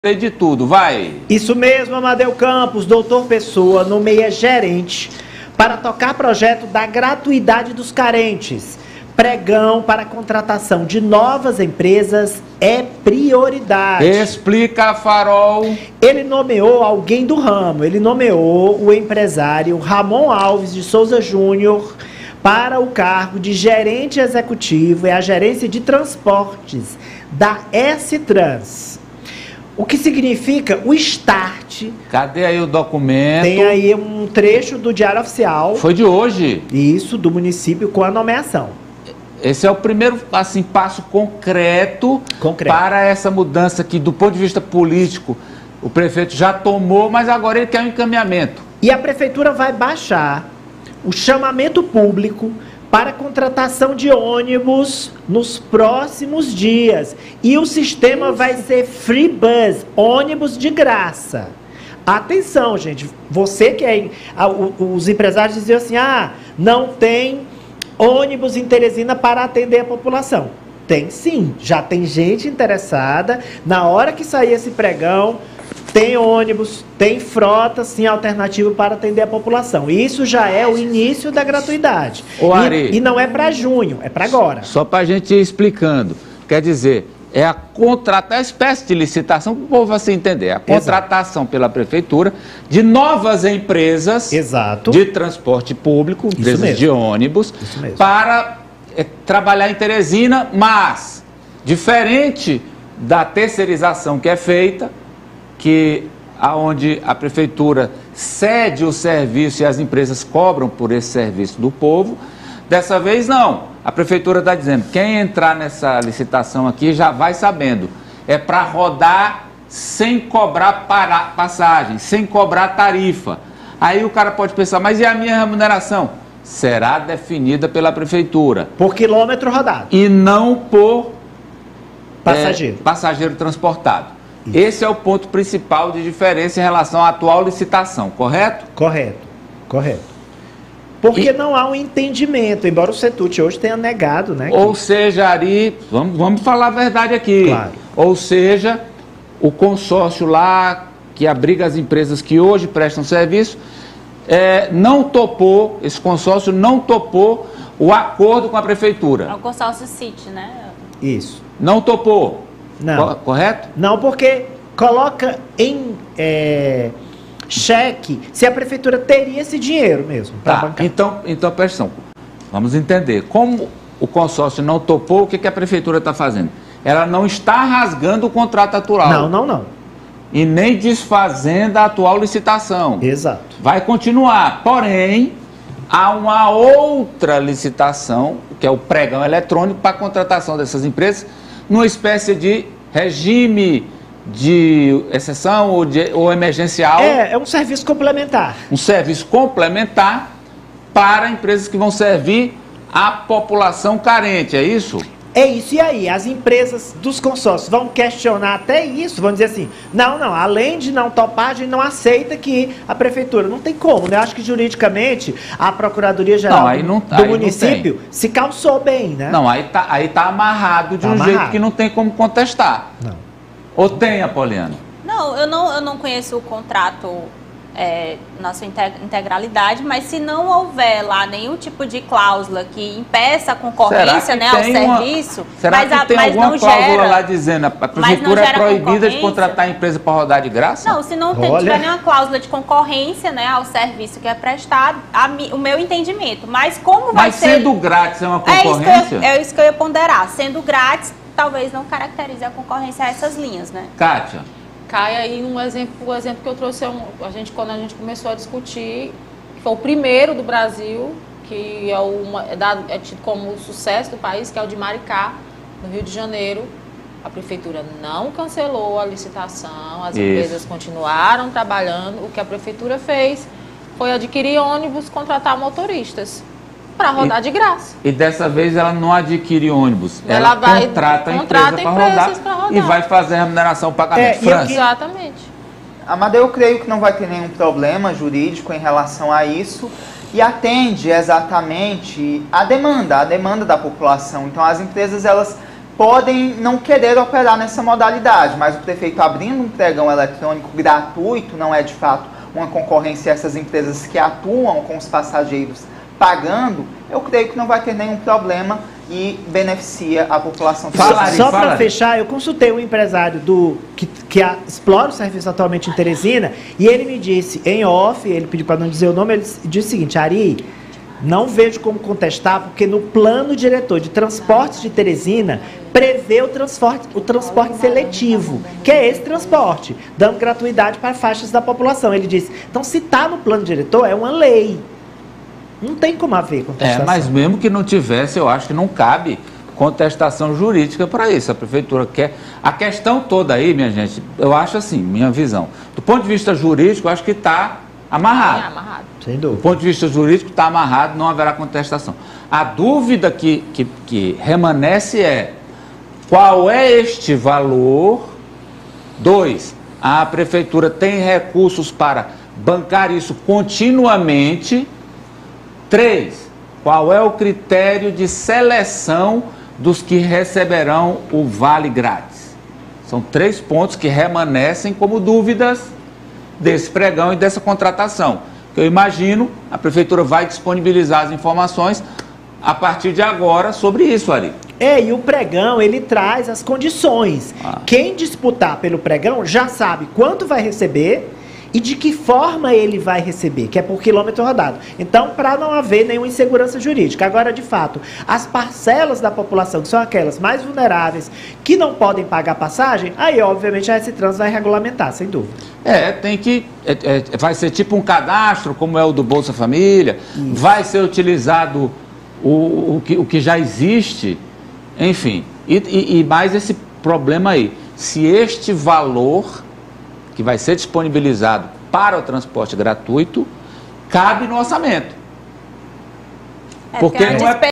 de tudo, vai. Isso mesmo, Amadeu Campos. Doutor Pessoa nomeia gerente para tocar projeto da gratuidade dos carentes. Pregão para a contratação de novas empresas é prioridade. Explica, Farol. Ele nomeou alguém do ramo. Ele nomeou o empresário Ramon Alves de Souza Júnior para o cargo de gerente executivo e a gerência de transportes da S-Trans. O que significa o start. Cadê aí o documento? Tem aí um trecho do Diário Oficial. Foi de hoje. Isso, do município com a nomeação. Esse é o primeiro assim, passo concreto para essa mudança que, do ponto de vista político, o prefeito já tomou, mas agora ele quer um encaminhamento. E a prefeitura vai baixar o chamamento público para contratação de ônibus nos próximos dias. E o sistema vai ser free bus, ônibus de graça. Atenção, gente, você que é... Os empresários diziam assim, não tem ônibus em Teresina para atender a população. Tem sim, já tem gente interessada. Na hora que sair esse pregão, tem ônibus, tem frota, sim, alternativa para atender a população. Isso já é o início da gratuidade. E não é para junho, é para agora. Só para a gente ir explicando. Quer dizer, é a espécie de licitação, para o povo assim entender. A contratação pela prefeitura de novas empresas de transporte público, empresas de ônibus, para trabalhar em Teresina, mas, diferente da terceirização que é feita, que aonde a prefeitura cede o serviço e as empresas cobram por esse serviço do povo, dessa vez não. A prefeitura está dizendo, quem entrar nessa licitação aqui já vai sabendo, é para rodar sem cobrar passagem, sem cobrar tarifa. Aí o cara pode pensar, mas e a minha remuneração? Será definida pela prefeitura. Por quilômetro rodado. E não por passageiro transportado. Isso. Esse é o ponto principal de diferença em relação à atual licitação, correto? Correto. Porque não há um entendimento, embora o CETUT hoje tenha negado, né? Ou seja, Ari, vamos falar a verdade aqui. Claro. Ou seja, o consórcio lá, que abriga as empresas que hoje prestam serviço, não topou, esse consórcio não topou o acordo com a prefeitura. É o consórcio City, né? Isso. Não topou. Não. Correto? Não, porque coloca em cheque se a prefeitura teria esse dinheiro mesmo para bancar. Então, presta atenção. Vamos entender. Como o consórcio não topou, o que a prefeitura está fazendo? Ela não está rasgando o contrato atual. Não. E nem desfazendo a atual licitação. Exato. Vai continuar. Porém, há uma outra licitação, que é o pregão eletrônico, para a contratação dessas empresas, numa espécie de regime de exceção ou emergencial. É um serviço complementar. Um serviço complementar para empresas que vão servir a população carente, é isso? É isso, e aí? As empresas dos consórcios vão questionar até isso, vão dizer assim, não, além de não topar, a gente não aceita que a prefeitura, não tem como, né? Eu acho que juridicamente a Procuradoria-Geral do município se calçou bem, né? Não, aí tá amarrado de jeito que não tem como contestar. Não. Ou tem, Apoliana? Não, eu não conheço o contrato na sua integralidade, mas se não houver lá nenhum tipo de cláusula que impeça a concorrência, né, ao serviço, será que tem alguma cláusula lá dizendo a prefeitura é proibida de contratar a empresa para rodar de graça? Não, se não tiver nenhuma cláusula de concorrência, né, ao serviço que é prestado, o meu entendimento, mas como vai ser... Mas sendo grátis é uma concorrência? É isso que eu ia ponderar, sendo grátis, talvez não caracterize a concorrência a essas linhas, né? Kátia? Cai aí o exemplo que eu trouxe, quando a gente começou a discutir, que foi o primeiro do Brasil, que é tido como o sucesso do país, que é o de Maricá, no Rio de Janeiro. A prefeitura não cancelou a licitação, as empresas continuaram trabalhando. O que a prefeitura fez foi adquirir ônibus, contratar motoristas para rodar de graça. E dessa vez ela não adquire ônibus, ela contrata a empresa para rodar e vai fazer a remuneração, o pagamento. Exatamente. Amadeu, eu creio que não vai ter nenhum problema jurídico em relação a isso e atende exatamente a demanda da população. Então as empresas elas podem não querer operar nessa modalidade, mas o prefeito abrindo um pregão eletrônico gratuito não é de fato uma concorrência a essas empresas que atuam com os passageiros pagando, eu creio que não vai ter nenhum problema e beneficia a população. Só para fechar, eu consultei um empresário que explora o serviço atualmente em Teresina e ele me disse, em off, ele pediu para não dizer o nome, ele disse o seguinte: Ari, não vejo como contestar, porque no plano diretor de transportes de Teresina prevê o transporte seletivo, que é esse transporte, dando gratuidade para faixas da população. Ele disse, então se está no plano diretor, é uma lei. Não tem como haver contestação. Mas mesmo que não tivesse, eu acho que não cabe contestação jurídica para isso. A prefeitura quer... A questão toda aí, minha gente, eu acho assim, minha visão. Do ponto de vista jurídico, eu acho que está amarrado. Amarrado. Sem dúvida. Do ponto de vista jurídico, está amarrado, não haverá contestação. A dúvida que remanesce é qual é este valor? 2, a prefeitura tem recursos para bancar isso continuamente? 3, qual é o critério de seleção dos que receberão o vale grátis? São 3 pontos que remanescem como dúvidas desse pregão e dessa contratação. Eu imagino, a prefeitura vai disponibilizar as informações a partir de agora sobre isso, Ari. E o pregão, ele traz as condições. Quem disputar pelo pregão já sabe quanto vai receber e de que forma ele vai receber, que é por quilômetro rodado. Então, para não haver nenhuma insegurança jurídica. Agora, de fato, as parcelas da população, que são aquelas mais vulneráveis, que não podem pagar passagem, aí, obviamente, a S-Trans vai regulamentar, sem dúvida. Tem que... vai ser tipo um cadastro, como é o do Bolsa Família, isso. Vai ser utilizado o que já existe, enfim. E mais esse problema aí, se este valor que vai ser disponibilizado para o transporte gratuito cabe no orçamento. Porque não é